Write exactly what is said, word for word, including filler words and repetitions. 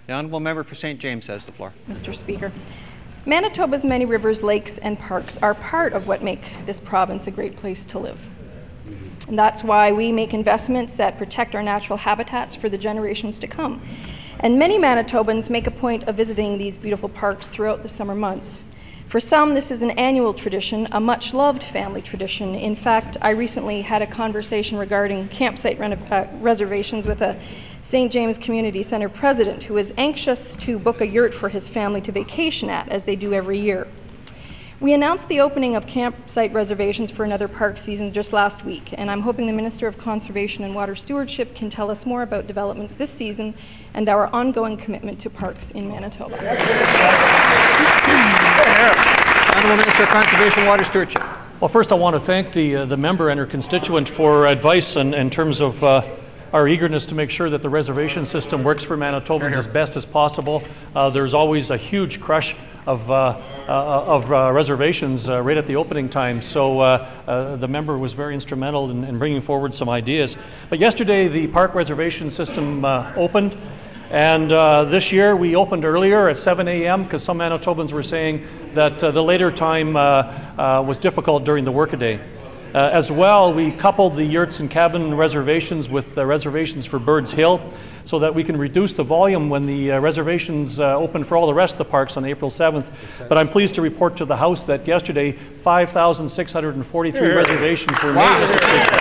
The honourable member for Saint James has the floor. Mister Speaker, Manitoba's many rivers, lakes and parks are part of what make this province a great place to live. And that's why we make investments that protect our natural habitats for the generations to come. And many Manitobans make a point of visiting these beautiful parks throughout the summer months. For some, this is an annual tradition, a much-loved family tradition. In fact, I recently had a conversation regarding campsite uh, reservations with a Saint James Community Centre president who is anxious to book a yurt for his family to vacation at, as they do every year. We announced the opening of campsite reservations for another park season just last week, and I'm hoping the Minister of Conservation and Water Stewardship can tell us more about developments this season and our ongoing commitment to parks in Manitoba. Honourable Minister of Conservation and Water Stewardship. Well, first I want to thank the, uh, the member and her constituent for advice in, in terms of uh, our eagerness to make sure that the reservation system works for Manitobans as best as possible. Uh, there's always a huge crush of, uh, uh, of uh, reservations uh, right at the opening time, so uh, uh, the member was very instrumental in, in bringing forward some ideas. But yesterday the park reservation system uh, opened, and uh, this year we opened earlier at seven A M because some Manitobans were saying that uh, the later time uh, uh, was difficult during the workaday. Uh, as well, we coupled the yurts and cabin reservations with uh, reservations for Birds Hill so that we can reduce the volume when the uh, reservations uh, open for all the rest of the parks on April seventh. But I'm pleased to report to the House that yesterday five thousand six hundred forty-three reservations were made. Wow.